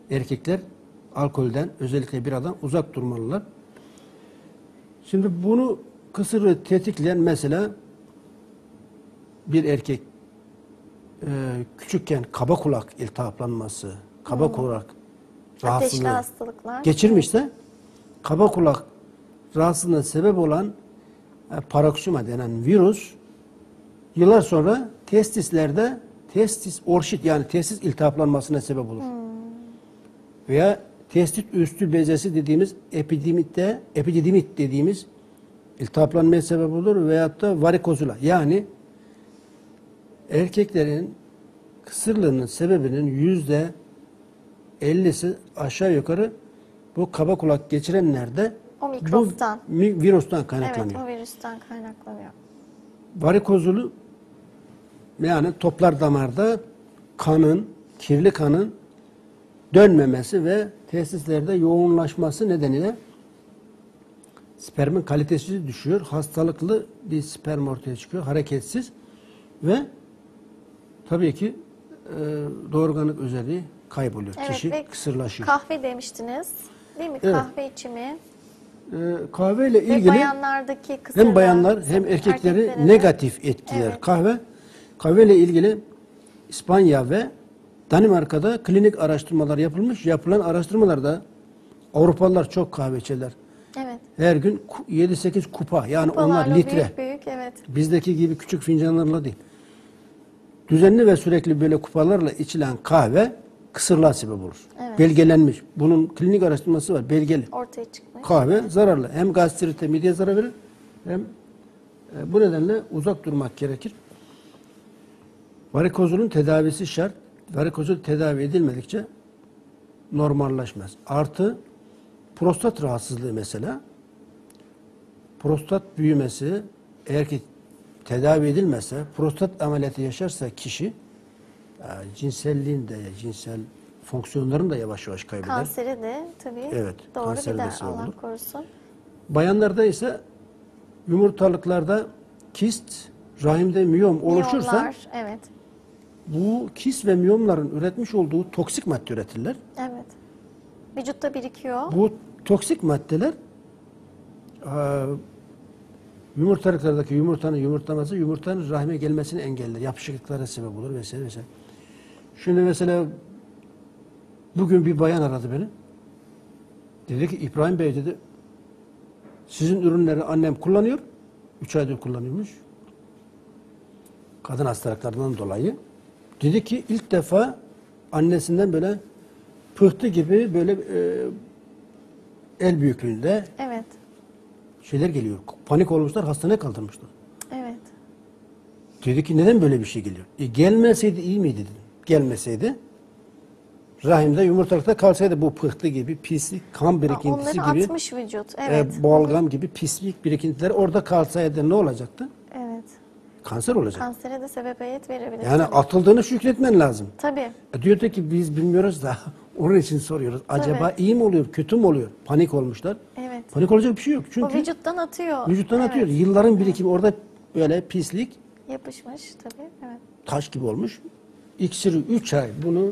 erkekler alkolden, özellikle biradan uzak durmalılar. Şimdi bunu kısırı tetikleyen mesela bir erkek küçükken kaba kulak iltihaplanması, kaba kulak Ateşli rahatsızlığı hastalıklar. geçirmişse kaba kulak rahatsızlığına sebep olan paroksima denen virüs yıllar sonra testislerde testis orşit yani testis iltihaplanmasına sebep olur. Veya testis üstü bezesi dediğimiz epididimit dediğimiz iltihaplanmaya sebep olur veyahut da varikozula yani erkeklerin kısırlığının sebebinin %50'si aşağı yukarı bu kaba kulak geçirenlerde O mikroftan. bu virüsten kaynaklanıyor. Evet, o virüsten kaynaklanıyor. Varikozulu yani toplar damarda kirli kanın dönmemesi ve testislerde yoğunlaşması nedeniyle spermin kalitesi düşüyor. Hastalıklı bir sperm ortaya çıkıyor. Hareketsiz ve tabii ki doğurganlık özelliği kayboluyor. Evet, Kişi kısırlaşıyor. Kahve demiştiniz. Değil mi? Evet. Kahve içimi. Kahveyle Ve ilgili bayanlardaki kısırlar. hem bayanlar hem erkekleri erkeklere de. negatif etkiler. Evet. Kahveyle ilgili İspanya ve Danimarka'da klinik araştırmalar yapılmış. Yapılan araştırmalarda Avrupalılar çok kahve içerler. Evet. Her gün 7-8 kupa yani Kupalarla onlar litre. Büyük büyük, evet. Bizdeki gibi küçük fincanlarla değil. Düzenli ve sürekli böyle kupalarla içilen kahve kısırlığa sebep olur. Evet. Belgelenmiş. Bunun klinik araştırması var. Belgeli. Ortaya çıkmış. Kahve zararlı. Hem gastrite, mideye zarar verir hem bu nedenle uzak durmak gerekir. Varikozulun tedavisi şart. Varikozul tedavi edilmedikçe normalleşmez. Artı prostat rahatsızlığı mesela. Prostat büyümesi eğer ki tedavi edilmezse, prostat ameliyatı yaşarsa kişi cinselliğin de, cinsel fonksiyonlarını da yavaş yavaş kaybeder. Kanseri de tabii Evet, doğru kanseri de gider, sebep Allah olur. korusun. Bayanlarda ise yumurtalıklarda kist, rahimde miyom oluşursa Miyomlar, evet. bu kist ve miyomların üretmiş olduğu toksik madde üretirler. Evet. Vücutta birikiyor. Bu toksik maddeler yumurtalıklardaki yumurtanın yumurtlaması, yumurtanın rahime gelmesini engeller. Yapışıklıklara sebep olur vesaire vesaire. Şimdi mesela bugün bir bayan aradı beni. Dedi ki İbrahim Bey dedi sizin ürünleri annem kullanıyor. 3 aydır kullanıyormuş. Kadın hastalıklarından dolayı. Dedi ki ilk defa annesinden böyle pıhtı gibi böyle el büyüklüğünde Evet. şeyler geliyor. Panik olmuşlar, hastaneye kaldırmışlar. Evet. Dedi ki neden böyle bir şey geliyor? Gelmeseydi iyi miydi dedim. Gelmeseydi rahimde yumurtalıkta kalsaydı bu pıhtı gibi pislik, kan birikintisi Onları gibi atmış vücut. Evet. balgam gibi pislik birikintileri orada kalsaydı ne olacaktı? Evet. Kanser olacak. Kansere de sebebiyet verebilir. Yani tabii. atıldığını şükretmen lazım. Tabii. Diyor ki biz bilmiyoruz da onun için soruyoruz. Acaba iyi mi oluyor, kötü mü oluyor? Panik olmuşlar. Evet. Panik olacak bir şey yok. O Çünkü vücuttan atıyor. vücuttan Evet. atıyor. Yılların birikimi orada böyle pislik Yapışmış tabii. Evet. taş gibi olmuş. İksiri 3 ay. Bunu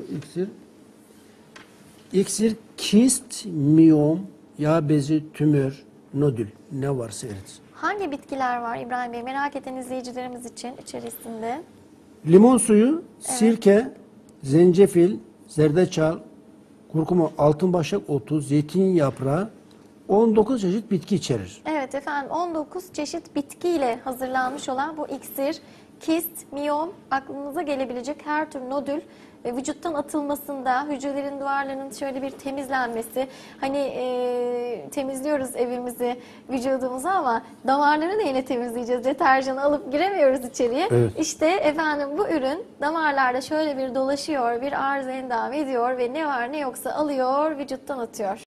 iksir kist, miyom, yağ bezi, tümör, nodül ne varsa eritsin. Hangi bitkiler var İbrahim Bey? Merak eden izleyicilerimiz için içerisinde. Limon suyu, sirke, zencefil, zerdeçal, kurkuma, altınbaşak otu, zeytin yaprağı 19 çeşit bitki içerir. Evet efendim, 19 çeşit bitkiyle hazırlanmış olan bu iksir, kist, miyom, aklınıza gelebilecek her tür nodül ve vücuttan atılmasında, hücrelerin duvarlarının şöyle bir temizlenmesi, hani temizliyoruz evimizi, vücudumuzu ama damarları da yine temizleyeceğiz. Deterjanı alıp giremiyoruz içeriye. Evet. İşte efendim bu ürün damarlarda şöyle bir dolaşıyor, bir arıza endam ediyor ve ne var ne yoksa alıyor, vücuttan atıyor.